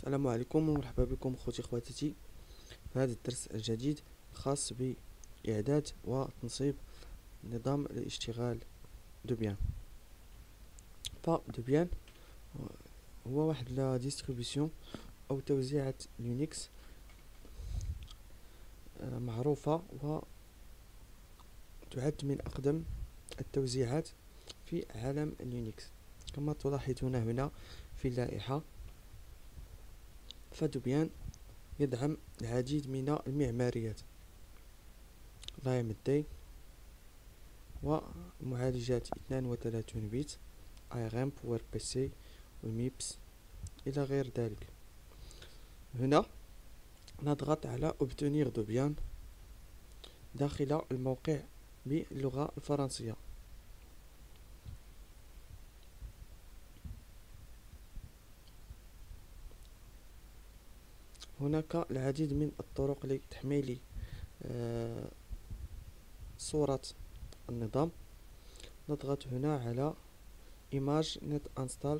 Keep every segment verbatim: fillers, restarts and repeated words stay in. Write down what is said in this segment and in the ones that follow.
السلام عليكم ومرحبا بكم اخوتي اخواتاتي في هذا الدرس الجديد الخاص بإعداد وتنصيب نظام الاشتغال دوبيان. فدوبيان هو واحد لا ديستريبيسيون او توزيعة لينكس معروفة وتعد من اقدم التوزيعات في عالم لينكس كما تلاحظون هنا في اللائحة. فدوبيان يدعم العديد من المعماريات لا ام دي ومعالجات اثنان وثلاثين بت ايرام بور بي سي وميبس الى غير ذلك. هنا نضغط على obtenir debian داخل الموقع باللغة الفرنسية. هناك العديد من الطرق لتحميل آه صورة النظام. نضغط هنا على image net install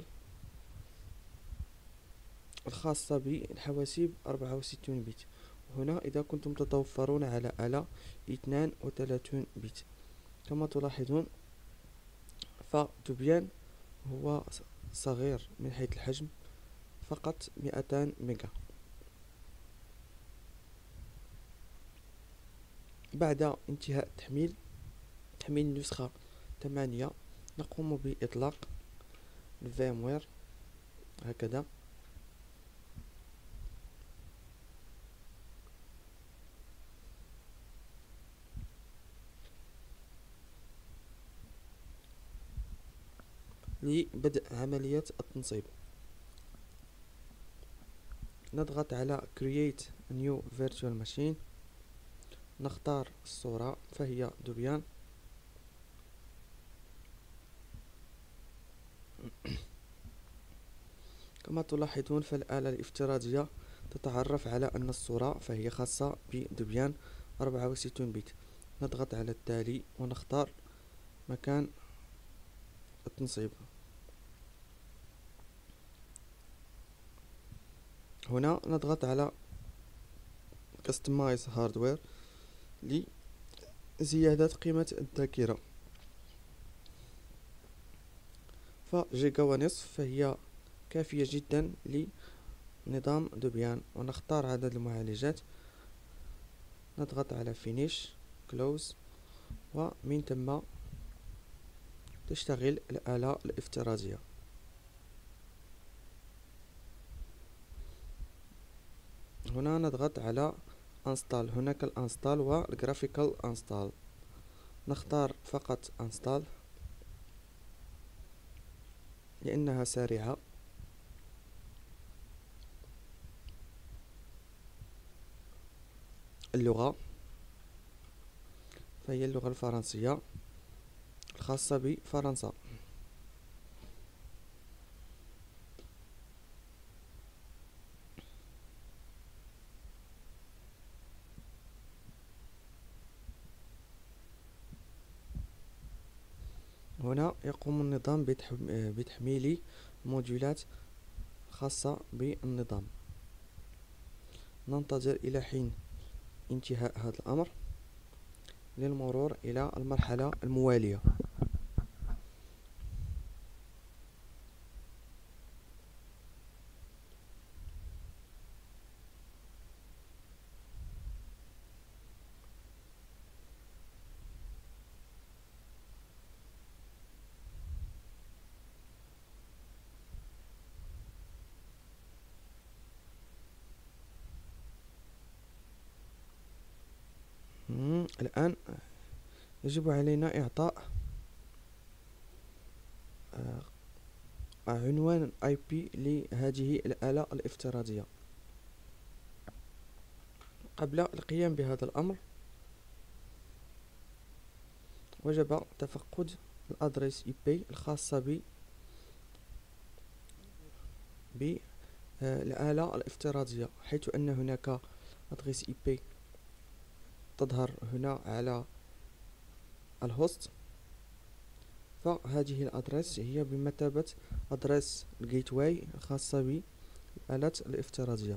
الخاصة بالحواسيب أربعة وستين بت. هنا إذا كنتم تتوفرون على آلة اثنان وثلاثين بت. كما تلاحظون فدوبيان هو صغير من حيث الحجم، فقط مئتان ميجا. بعد انتهاء التحميل تحميل النسخة ثمانية نقوم بإطلاق الفيموير هكذا. لبدء عملية التنصيب نضغط على create a new virtual machine، نختار الصورة فهي دوبيان. كما تلاحظون فالآلة الافتراضية تتعرف على أن الصورة فهي خاصة بدوبيان أربعة وستين بت. نضغط على التالي ونختار مكان التنصيب. هنا نضغط على Customize Hardware لزيادة قيمة الذاكرة، فجيجا ونصف فهي كافية جدا لنظام دوبيان. ونختار عدد المعالجات، نضغط على Finish Close، ومن ثم تشتغل الآلة الافتراضية. هنا نضغط على Install. هناك الانستال والجرافيكال انستال، نختار فقط Install لأنها سريعة. اللغة فهي اللغة الفرنسية الخاصة بفرنسا. هنا يقوم النظام بتحميل موديولات خاصة بالنظام. ننتظر إلى حين انتهاء هذا الأمر للمرور إلى المرحلة الموالية. الآن يجب علينا إعطاء عنوان اي بي لهذه الآلة الافتراضية. قبل القيام بهذا الأمر وجب تفقد الأدرس اي بي الخاصة ب بالآلة الافتراضية، حيث أن هناك أدرس اي بي تظهر هنا على الهوست، فهذه الأدرس هي بمثابة أدرس الجيت واي الخاصة الآلات الافتراضية.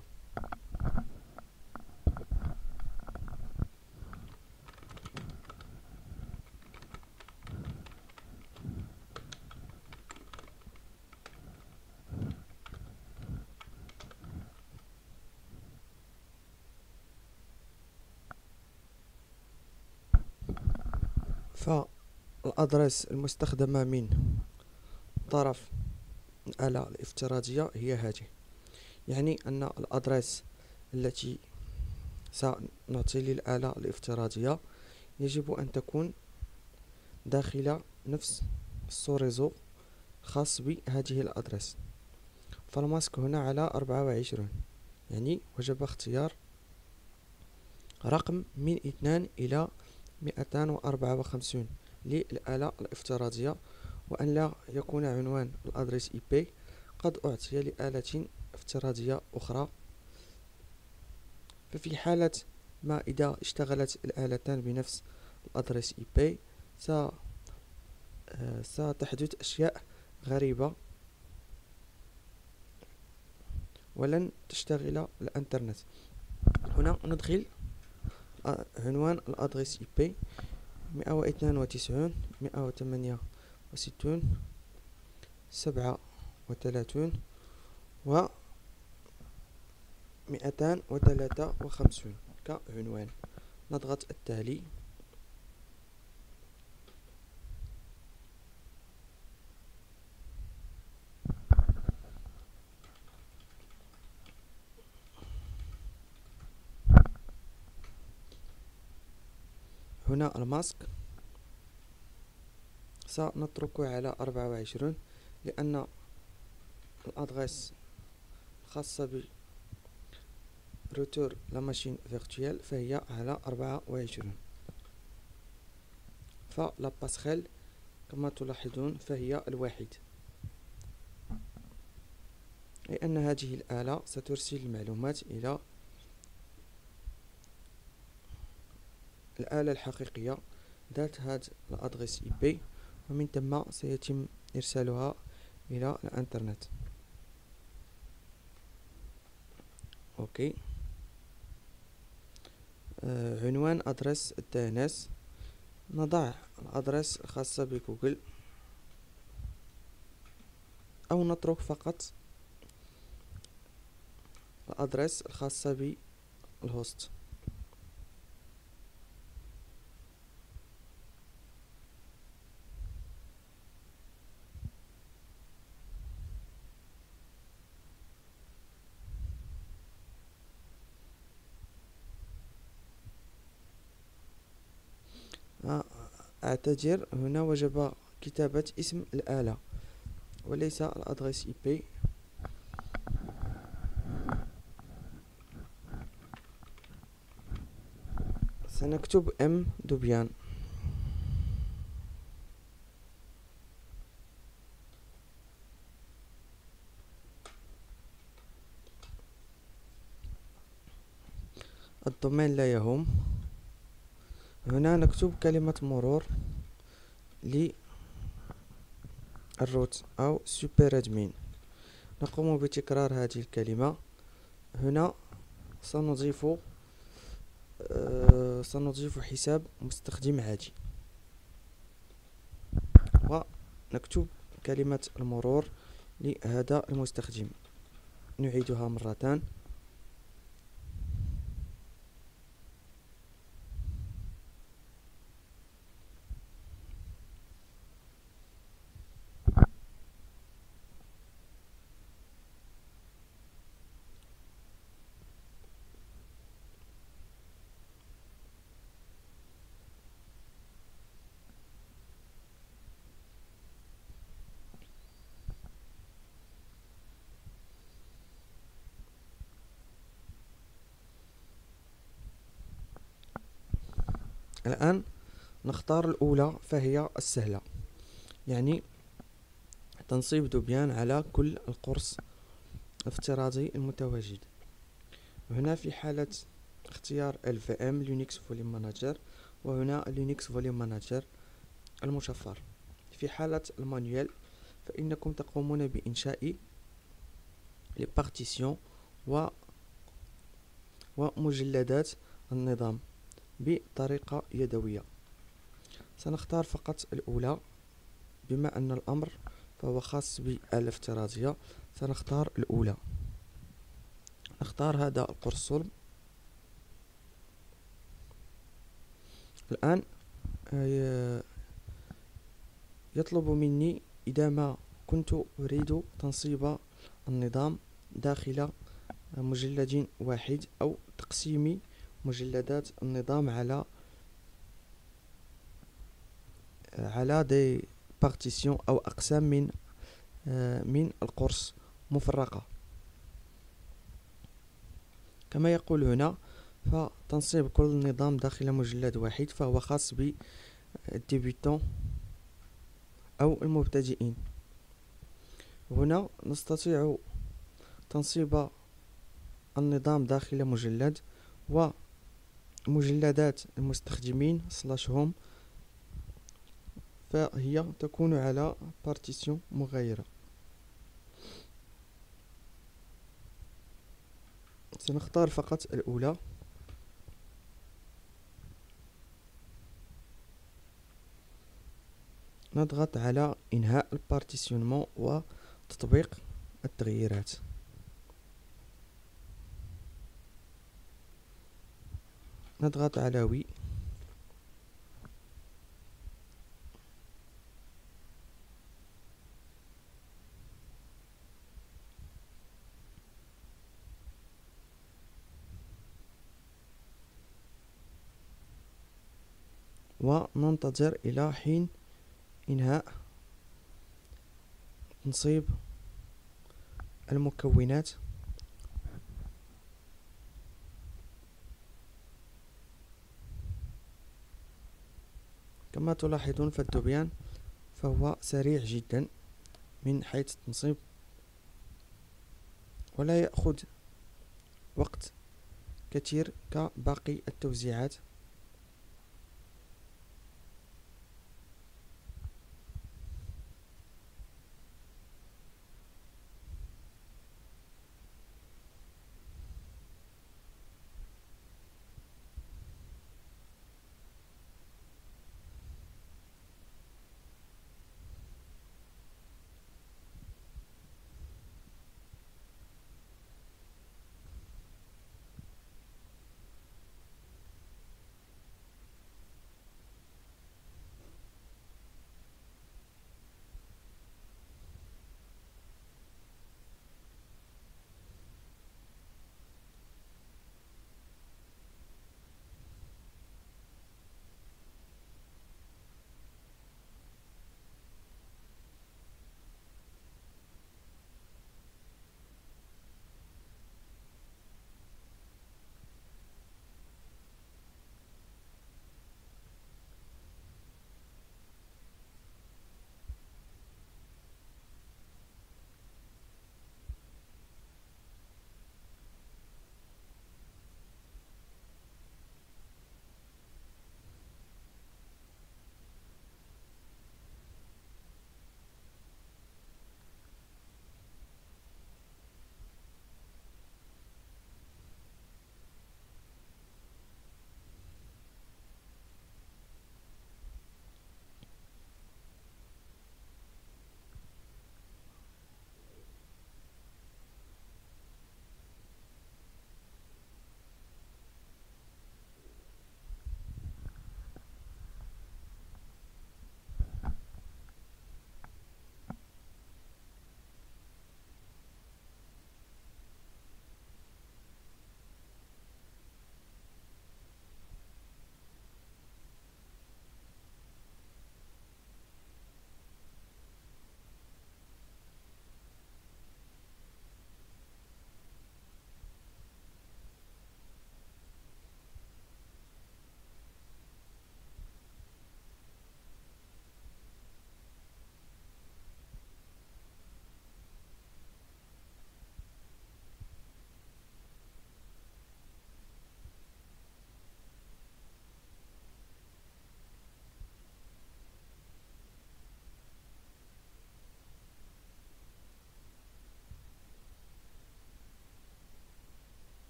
فالأدرس المستخدمة من طرف الآلة الافتراضية هي هذه، يعني أن الأدرس التي سنعطي للآلة الافتراضية يجب أن تكون داخل نفس السوريزو خاص بهذه الأدرس. فالماسك هنا على أربعة وعشرين، يعني وجب اختيار رقم من اثنان إلى مئتان وأربعة وخمسين للآلة الافتراضية، وأن لا يكون عنوان الأدرس إي بي قد أعطي لآلة افتراضية أخرى. ففي حالة ما إذا اشتغلت الآلتان بنفس الأدرس إي بي ستحدث أشياء غريبة ولن تشتغل الانترنت. هنا ندخل عنوان الأدرس إي بي مئة واثنان وتسعين مئة وثمانية وستون سبعة وثلاثون و مئتان وثلاثة وخمسون كعنوان. نضغط التالي. هنا الماسك سنتركه على أربعة وعشرين، لأن الأدرس الخاصة ب روتور لا ماشين فيرتوال فهي على أربعة وعشرين. فلا باسخيل كما تلاحظون فهي الواحد، لأن هذه الآلة سترسل المعلومات إلى الآلة الحقيقية ذات هذا الأدرس إي بي، ومن ثم سيتم إرسالها إلى الانترنت. أوكي. آه عنوان أدرس الدي إن إس، نضع الأدرس الخاصة بجوجل أو نترك فقط الأدرس الخاصة بالهوست. أعتذر، هنا وجب كتابة اسم الآلة وليس الأدرس إي بي. سنكتب ام دوبيان. الضمان لا يهم. هنا نكتب كلمة مرور للروت أو سوبر ادمين. نقوم بتكرار هذه الكلمة. هنا سنضيف أه سنضيف حساب مستخدم عادي، ونكتب كلمة المرور لهذا المستخدم. نعيدها مرتان. الآن نختار الأولى فهي السهلة، يعني تنصيب دوبيان على كل القرص الافتراضي المتواجد. هنا في حالة اختيار ال في ام Linux Volume Manager، وهنا Linux Volume Manager المشفر. في حالة المانيوال فإنكم تقومون بإنشاء لي بارتيسيون و ومجلدات النظام بطريقة يدوية. سنختار فقط الأولى، بما أن الأمر فهو خاص بالآلة افتراضية. سنختار الأولى، نختار هذا القرص صلب. الآن يطلب مني إذا ما كنت أريد تنصيب النظام داخل مجلد واحد أو تقسيم مجلدات النظام على على دي بارتيسيون أو أقسام من من القرص مفرقة. كما يقول هنا، فتنصيب كل نظام داخل مجلد واحد فهو خاص بالديبيتون أو المبتدئين. هنا نستطيع تنصيب النظام داخل مجلد، ومجلدات المستخدمين سلاش هوم فهي تكون على بارتيسيون مغايرة. سنختار فقط الأولى. نضغط على إنهاء البارتيسيونمون وتطبيق التغييرات. نضغط على وي. وننتظر إلى حين إنهاء تنصيب المكونات. كما تلاحظون فالدبيان فهو سريع جدا من حيث التنصيب، ولا يأخذ وقت كثير كباقي التوزيعات.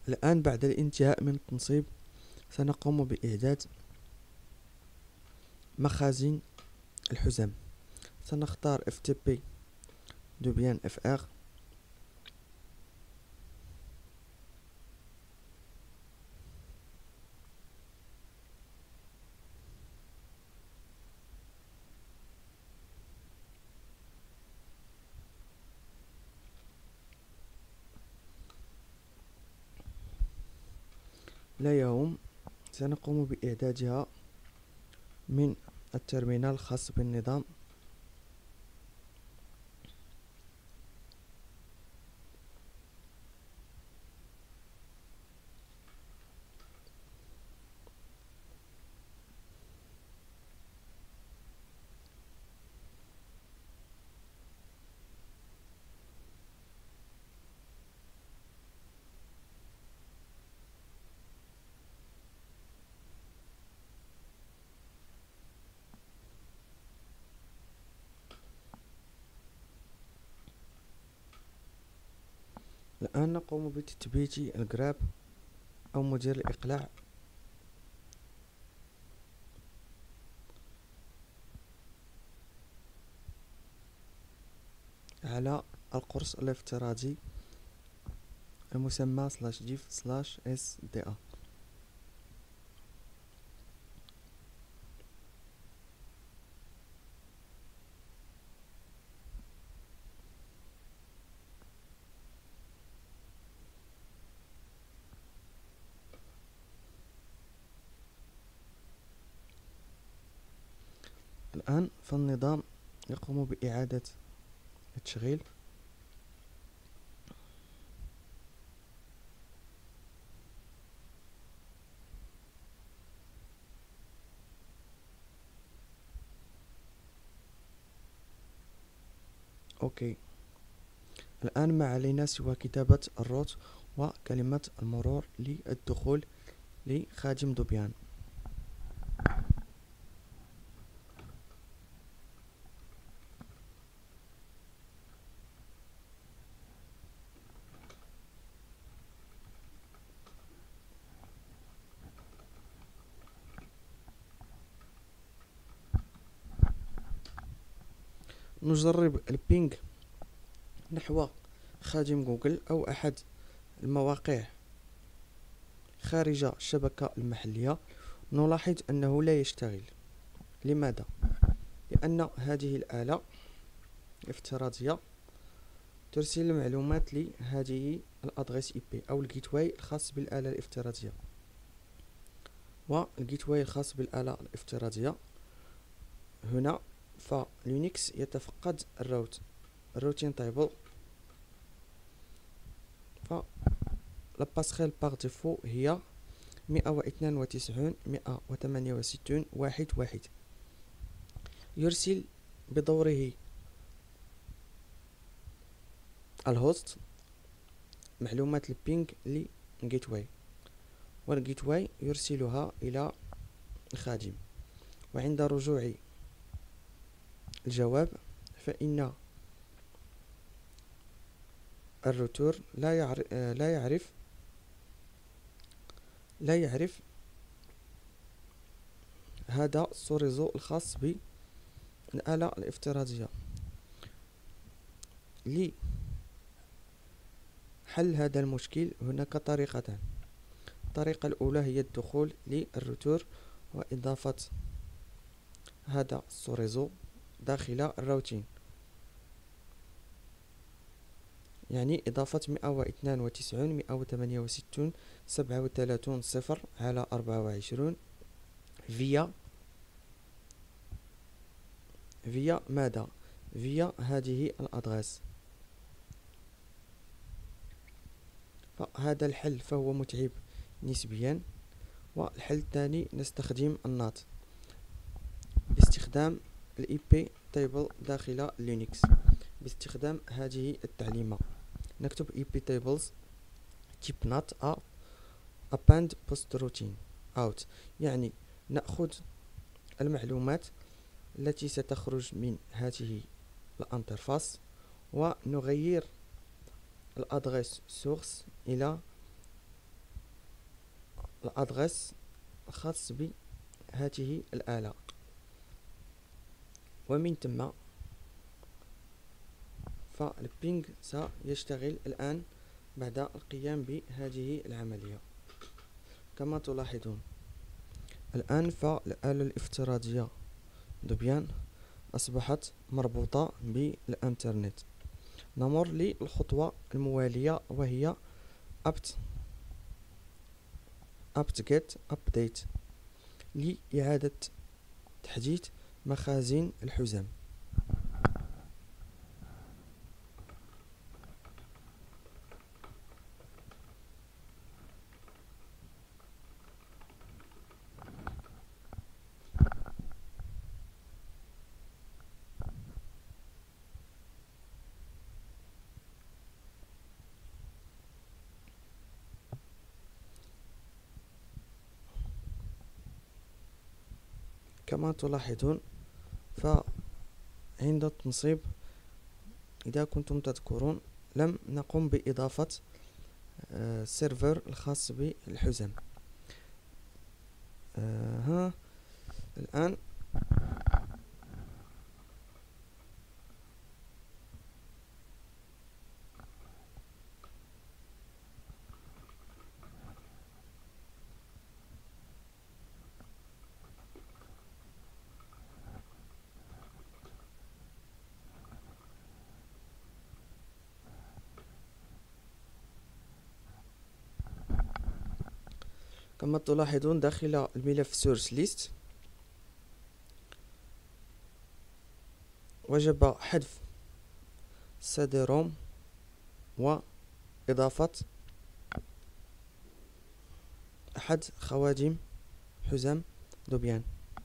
الآن بعد الانتهاء من التنصيب سنقوم بإعداد مخازن الحزام. سنختار اف تي بي دوبيان اف ار، لا يهم. سنقوم بإعدادها من الترمينال الخاص بالنظام. الآن نقوم بتثبيت الجراب أو مدير الإقلاع على القرص الافتراضي المسمى سلاش ديف سلاش اس دي ا. الآن فالنظام يقوم بإعادة التشغيل. اوكي، الآن ما علينا سوى كتابة الروت وكلمة المرور للدخول لخادم دوبيان. نجرب البينج نحو خادم جوجل أو أحد المواقع خارج الشبكة المحلية. نلاحظ أنه لا يشتغل. لماذا؟ لأن هذه الآلة الافتراضية ترسل المعلومات لهذه الأدريس اي بي أو الجيت واي الخاص بالآلة الافتراضية، والجيت واي الخاص بالآلة الافتراضية هنا فلينكس يتفقد الروت الروتين تايبل. ف لا باسخيل باغ ديفو هي مئة واثنان وتسعين مئة وثمانية وستون واحد واحد. يرسل بدوره الهوست معلومات البينج للجيت واي، والجيت واي يرسلها إلى الخادم، وعند رجوع الجواب فإن الروتور لا يعرف لا يعرف لا يعرف هذا السوريزو الخاص بالآلة الافتراضية. لحل هذا المشكل هناك طريقتان. الطريقة الأولى هي الدخول للروتور وإضافة هذا السوريزو داخل الراوتين، يعني إضافة مئة واثنان وتسعين مئة وثمانية وستون سبعة وثلاثون صفر على أربعة وعشرين فيا فيا ماذا؟ فيا هذه الأدريس. فهذا الحل فهو متعب نسبيا. والحل الثاني نستخدم النات باستخدام الاي بي تيبل داخل لينكس باستخدام هذه التعليمة. نكتب اي بي tables type nat a append post routine out، يعني نأخذ المعلومات التي ستخرج من هذه الانترفاس ونغير الادريس سورس إلى الأدغيس الخاص بهذه الآلة، ومن ثم فالبينج سيشتغل الآن بعد القيام بهذه العملية. كما تلاحظون الآن فالآلة الافتراضية دبيان أصبحت مربوطة بالإنترنت. نمر للخطوة الموالية وهي apt apt-get update لإعادة تحديث مخازن الحزام. كما تلاحظون فعند التنصيب إذا كنتم تذكرون لم نقم بإضافة السيرفر الخاص بالحزام. آه ها الآن كما تلاحظون داخل الملف source list وجب حذف سي دي روم وإضافة أحد خوادم حزام دبيان.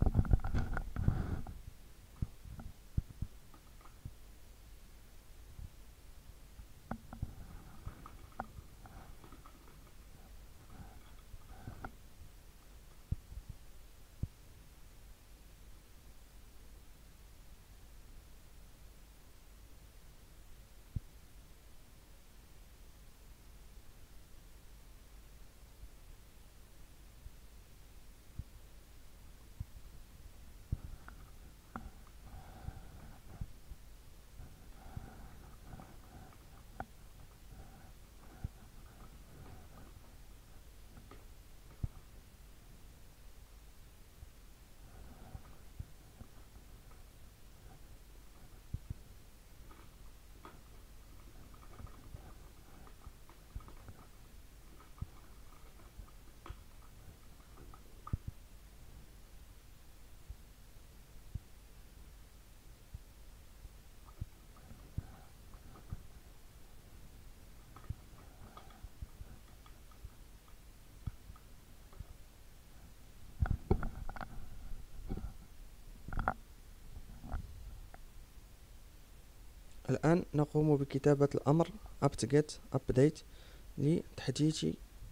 الآن نقوم بكتابة الأمر apt-get update لتحديث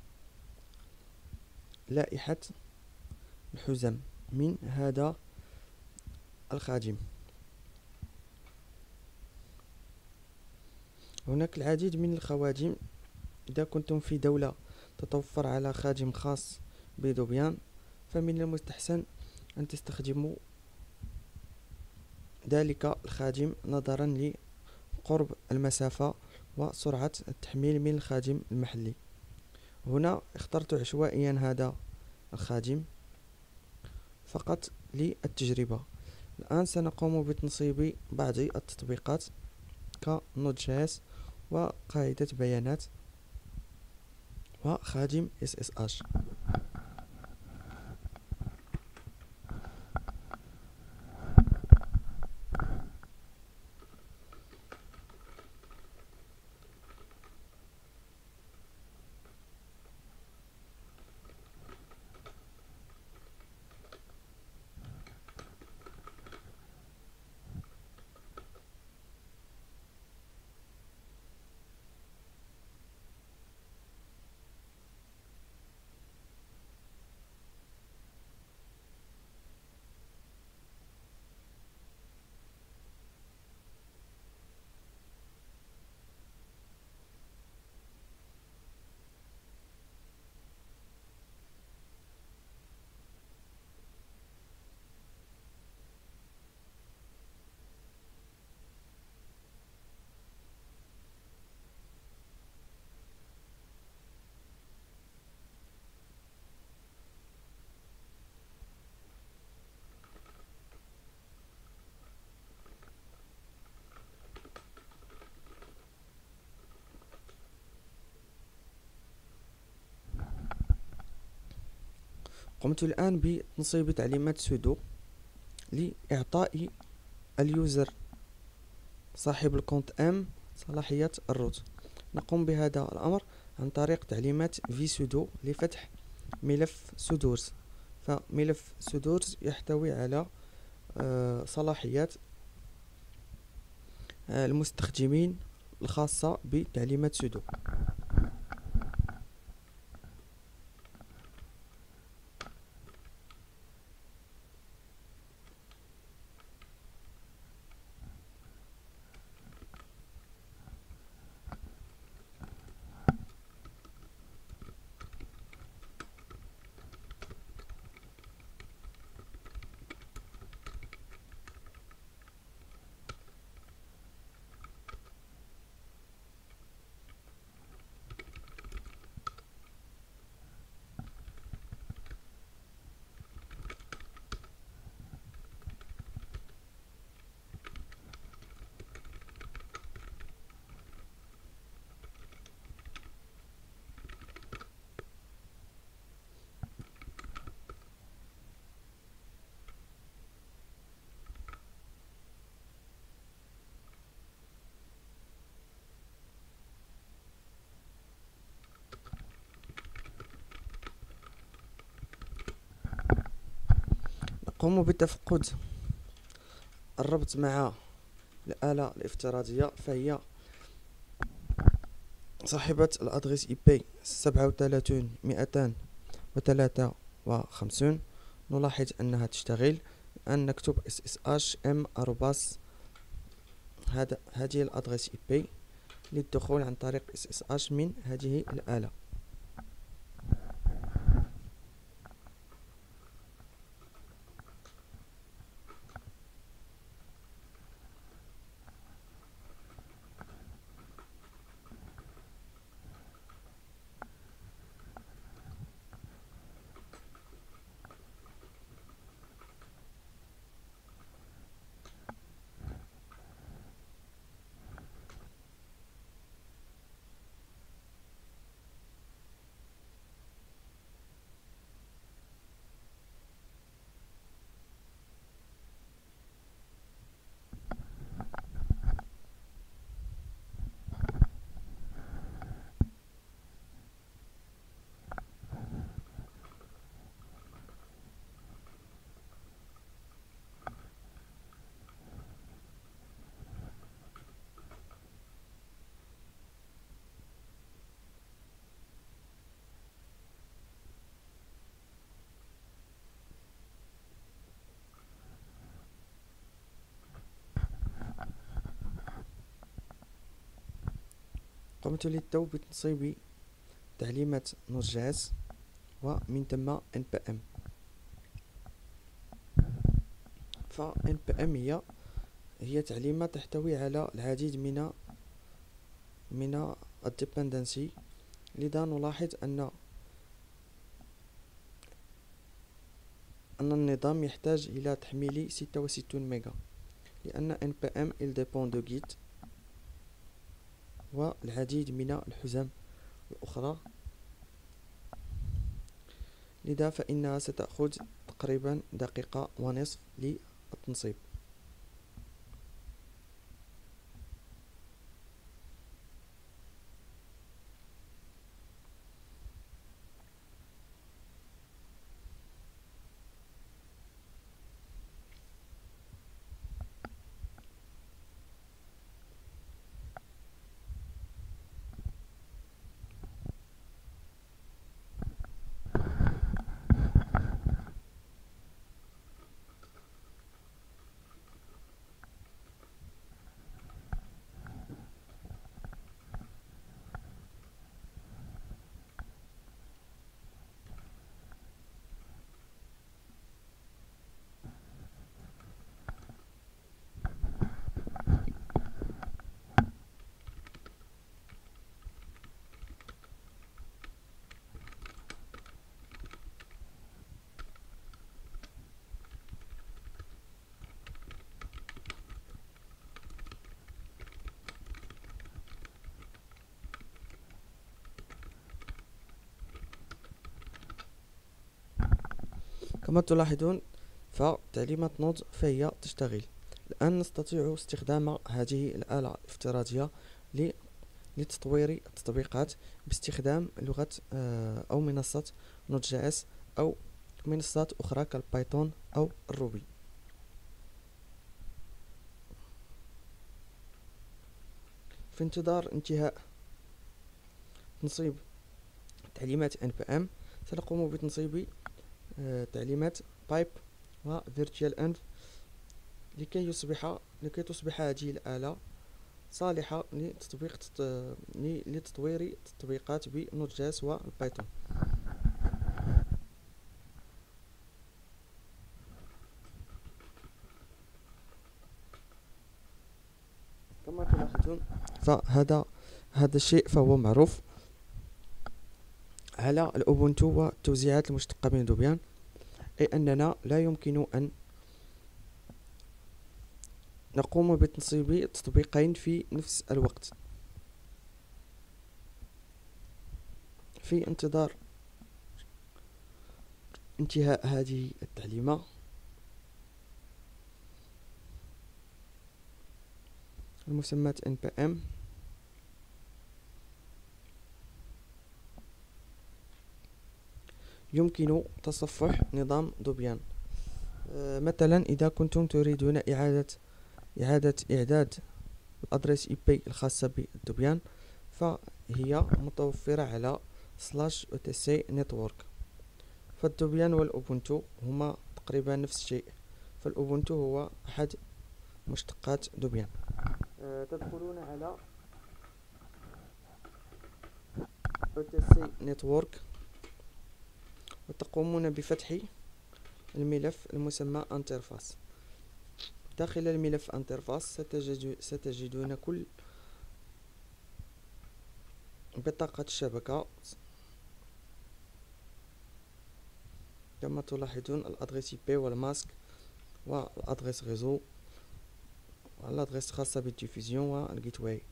لائحة الحزام من هذا الخادم. هناك العديد من الخوادم. إذا كنتم في دولة تتوفر على خادم خاص بدبيان فمن المستحسن أن تستخدموا ذلك الخادم نظرا لقرب المسافة وسرعة التحميل من الخادم المحلي. هنا اخترت عشوائيا هذا الخادم فقط للتجربة. الآن سنقوم بتنصيب بعض التطبيقات كنود.js وقاعدة بيانات وخادم إس إس إتش. قمت الآن بتنصيب تعليمات سودو لإعطاء اليوزر صاحب الكونت ام صلاحية الروت. نقوم بهذا الأمر عن طريق تعليمات vsudo لفتح ملف سودورز. فملف سودورز يحتوي على آه صلاحيات آه المستخدمين الخاصة بتعليمات سودو. نقوم بتفقد الربط مع الآلة الافتراضية، فهي صاحبة الأدريس اي بي سبعة وثلاثين مئتان وثلاثة وخمسون. نلاحظ أنها تشتغل. الآن نكتب اس اس اش ام أروباس هذا هذه الأدريس اي بي للدخول عن طريق اس اس اش من هذه الآلة. قمت للتو بتنصيب تعليمات نوت.جي.اس ومن ثم npm. ف npm هي هي تعليمات تحتوي على العديد من من الديبندنسي. لذا نلاحظ أن أن النظام يحتاج إلى تحميل ستة وستين ميجا، لأن npm il dépend de git والعديد من الحزم الأخرى. لذا فإنها ستأخذ تقريبا دقيقة ونصف للتنصيب. كما تلاحظون فتعليمات نود فهي تشتغل. الآن نستطيع استخدام هذه الآلة الافتراضية لتطوير التطبيقات باستخدام لغة أو منصة نود جي اس أو منصات أخرى كالبايثون أو الروبي. في انتظار انتهاء تنصيب تعليمات ان بي ام سنقوم بتنصيب تعليمات بايب و virtual env لكي يصبح لكي تصبح هذه الآلة صالحة لتطبيق لتطوير التطبيقات بنود جي اس والبايثون. كما تلاحظون فهذا هذا الشيء فهو معروف على الأوبونتو والتوزيعات المشتقة من ديبيان، أي أننا لا يمكن أن نقوم بتنصيب تطبيقين في نفس الوقت. في انتظار انتهاء هذه التعليمة المسمى ان بي ام يمكن تصفح نظام ديبيان. أه مثلا إذا كنتم تريدون إعادة إعادة إعداد الأدرس إي بي الخاصة بالديبيان فهي متوفرة على سلاش او تي سي نتورك. فالديبيان والأوبونتو هما تقريبا نفس الشيء، فالأوبونتو هو أحد مشتقات ديبيان. أه تدخلون على او تي سي نتورك وتقومون بفتح الملف المسمى انترفاس. داخل الملف انترفاس ستجد ستجدون كل بطاقة الشبكة كما تلاحظون الادريس اي بي والماسك والادريس ريزو والادريس خاصة بالديفيزيون والجيت واي.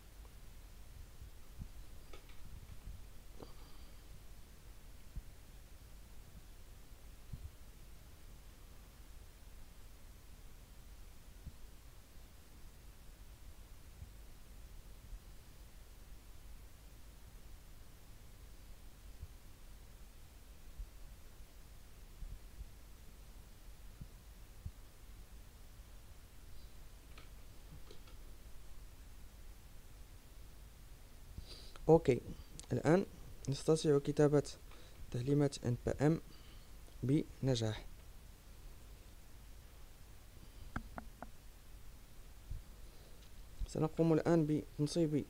اوكي، الآن نستطيع كتابة تعليمات ان بي ام بنجاح. سنقوم الآن بتنصيب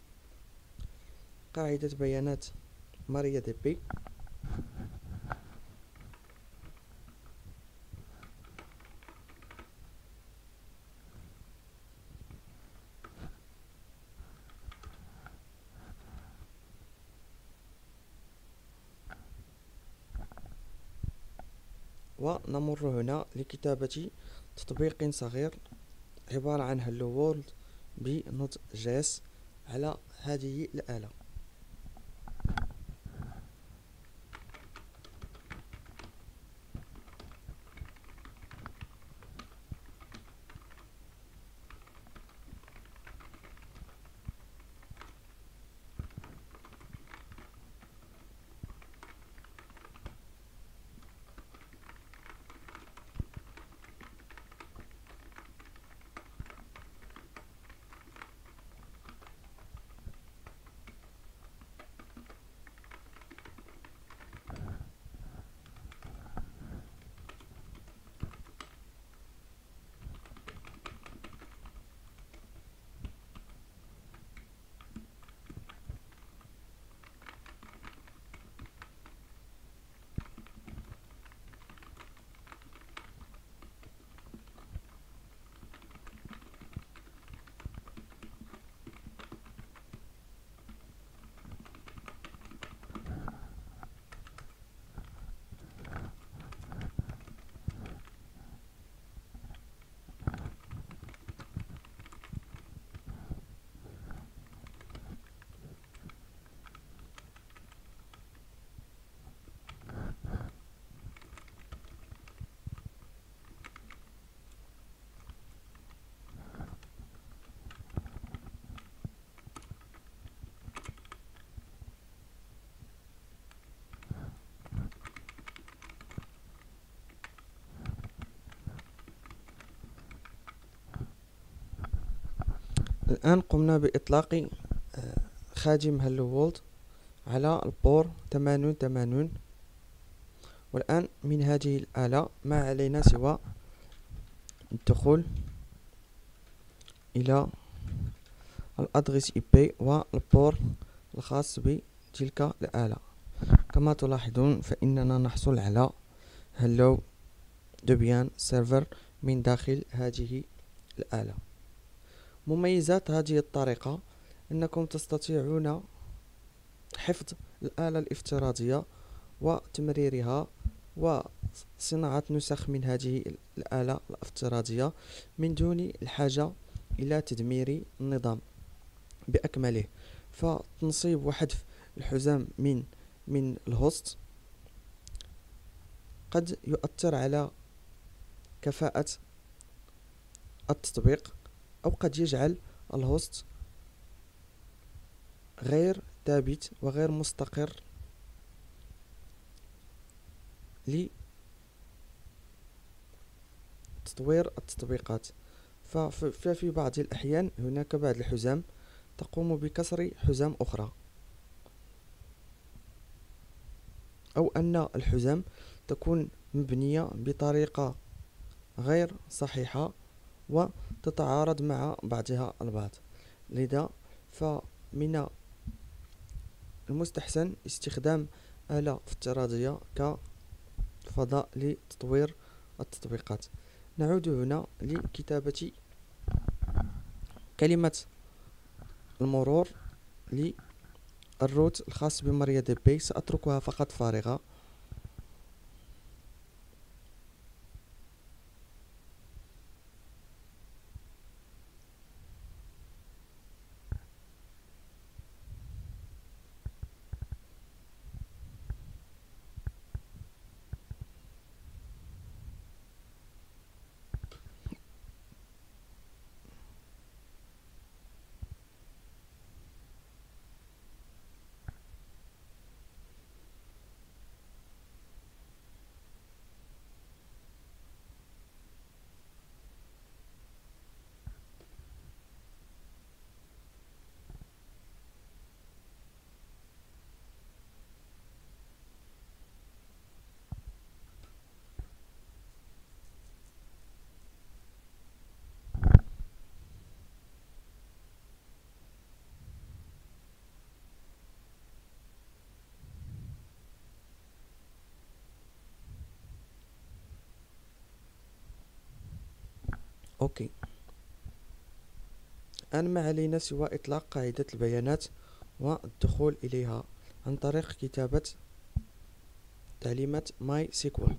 قاعدة بيانات ماريا دي بي. ونمر هنا لكتابة تطبيق صغير عبارة عن هلو وورلد بنود جي اس على هذه الآلة. الآن قمنا بإطلاق آه، خادم هالو وورلد على البور ثمانون ثمانون. والآن من هذه الآلة ما علينا سوى الدخول إلى الأدرس اي بي والبور الخاص بتلك الآلة. كما تلاحظون فإننا نحصل على hello debian server من داخل هذه الآلة. مميزات هذه الطريقة أنكم تستطيعون حفظ الآلة الافتراضية وتمريرها وصناعة نسخ من هذه الآلة الافتراضية من دون الحاجة إلى تدمير النظام بأكمله. فتنصيب وحذف الحزام من من الهوست قد يؤثر على كفاءة التطبيق، أو قد يجعل الهوست غير ثابت وغير مستقر لتطوير التطبيقات. ففي بعض الأحيان هناك بعض الحزام تقوم بكسر حزام أخرى، أو أن الحزام تكون مبنية بطريقة غير صحيحة وتتعارض مع بعضها البعض. لذا فمن المستحسن استخدام آلة افتراضية كفضاء لتطوير التطبيقات. نعود هنا لكتابة كلمة المرور للروت الخاص بماريا دي بي. سأتركها فقط فارغة. أوكي، الآن ما علينا سوى إطلاق قاعدة البيانات والدخول إليها عن طريق كتابة تعليمات ماي سيكوال.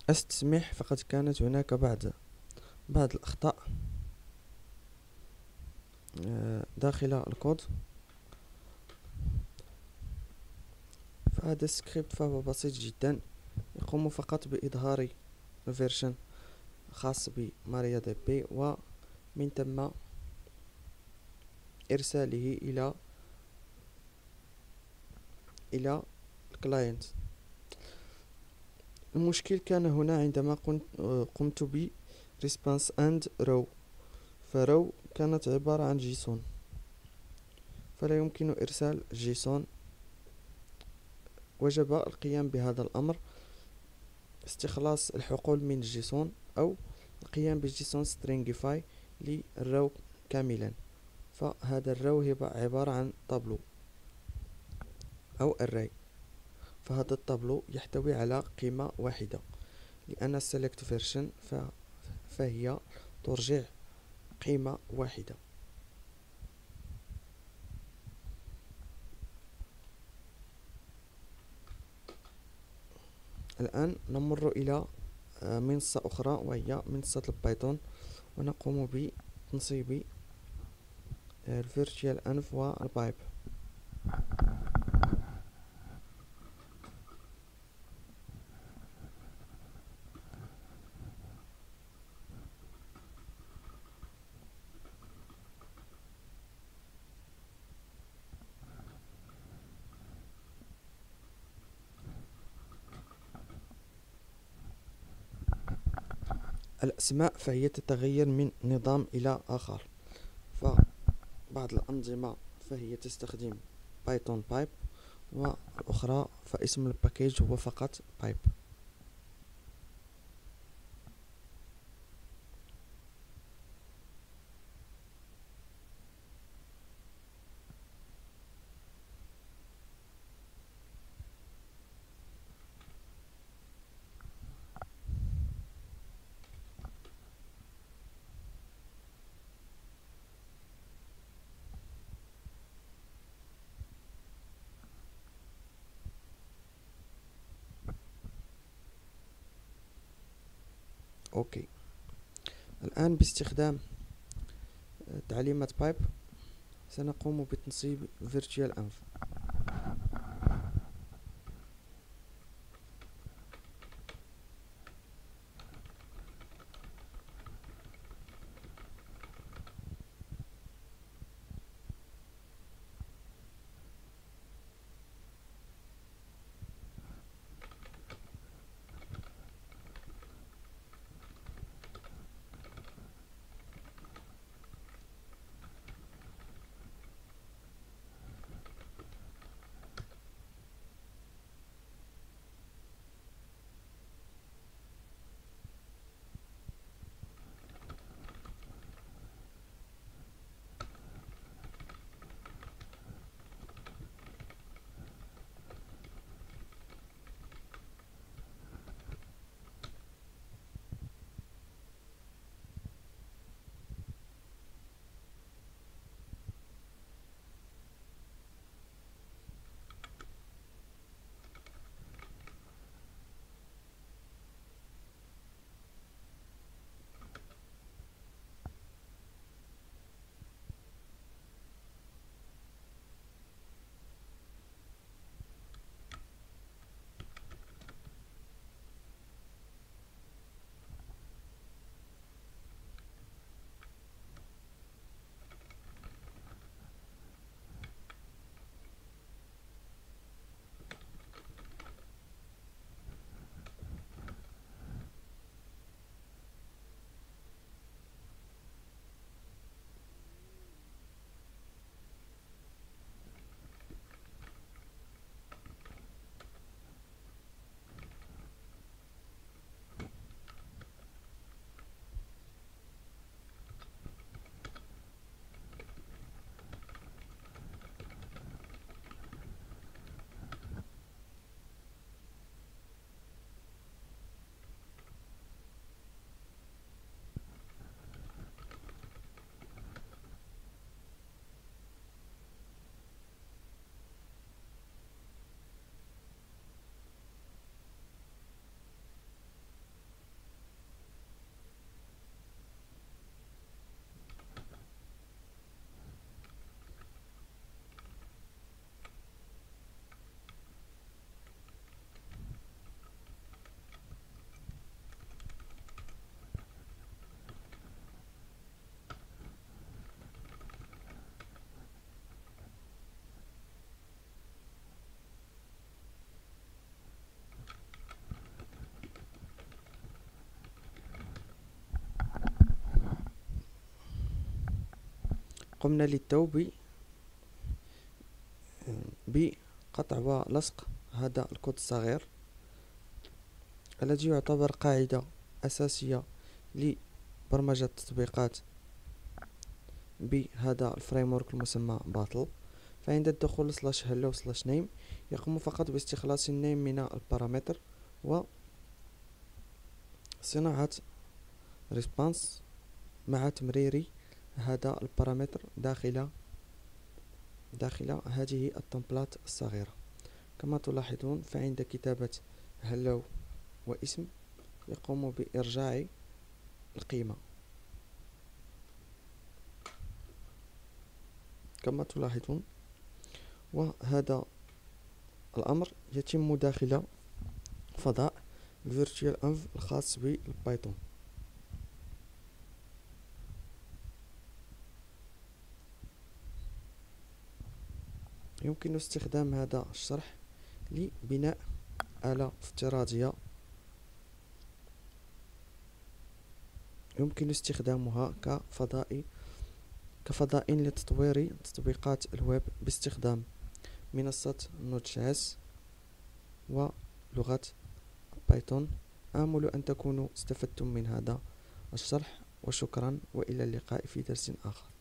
التسميح فقد كانت هناك بعض بعض الأخطاء آه، داخل الكود. فهذا السكريبت فهو بسيط جدا، يقوم فقط بإظهار فيرجن خاص بماريا دي بي، ومن ثم إرساله إلى إلى الكلاينت. المشكل كان هنا عندما قمت ب response and row، فrow كانت عبارة عن جيسون، فلا يمكن إرسال جيسون. وجب القيام بهذا الأمر، استخلاص الحقول من الجيسون أو القيام بجيسون stringify للرو كاملا. فهذا الرو هي عبارة عن طابلو أو array، فهذا الطابلو يحتوي على قيمة واحدة، لأن select version فهي ترجع قيمة واحدة. الآن نمر إلى منصة أخرى وهي منصة البايثون، ونقوم بتنصيب الفيرتشوال انف والبايب. الأسماء فهي تتغير من نظام إلى آخر، فبعض الأنظمة فهي تستخدم بايثون بايب، والأخرى فاسم الباكيج هو فقط بايب. أوكي، الآن باستخدام تعليمات بايب سنقوم بتنصيب virtual env. قمنا للتو ب بقطع ولصق هذا الكود الصغير الذي يعتبر قاعدة أساسية لبرمجة التطبيقات بهذا الفريمورك المسمى باتل. فعند الدخول سلاش hello سلاش name يقوم فقط باستخلاص النيم من البارامتر وصناعة ريسبونس مع تمرير هذا البارامتر داخل داخل هذه التمبلات الصغيرة. كما تلاحظون فعند كتابة hello واسم يقوم بإرجاع القيمة. كما تلاحظون وهذا الأمر يتم داخل فضاء virtual env الخاص بالبايثون. يمكن استخدام هذا الشرح لبناء آلة افتراضية يمكن استخدامها كفضاء كفضاء لتطوير تطبيقات الويب باستخدام منصة نود جي اس ولغة بايثون. آمل أن تكونوا استفدتم من هذا الشرح، وشكرا وإلى اللقاء في درس آخر.